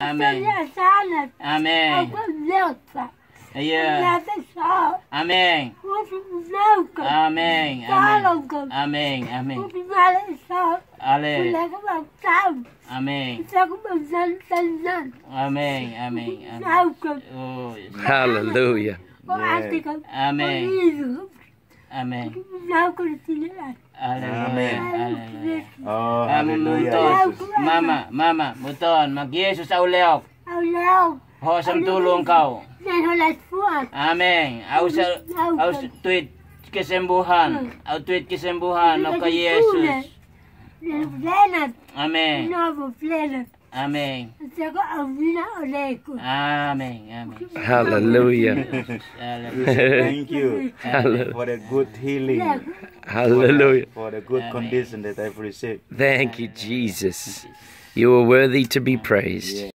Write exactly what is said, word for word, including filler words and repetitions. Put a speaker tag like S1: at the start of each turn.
S1: Amen. Amen. Yeah. Amen. Amen. Amen. Amen. Amen. Amen. Amen. Amen. Amen. Oh,
S2: Hallelujah.
S1: Amen. Amen.
S3: Amen.
S1: Hallelujah.
S3: Oh, hallelujah.
S1: Mama, mama, muton, mag-Yesus sa uleok. Ho sa tulong kau. Amen. Au sa au tweet kesembuhan. Au tweet kesembuhan no kay Yesus. Amen. Amen. Amen. Amen.
S2: Hallelujah.
S3: Thank you for the good healing.
S2: Hallelujah.
S3: For the good condition that I've received.
S2: Thank you, Jesus. You are worthy to be praised.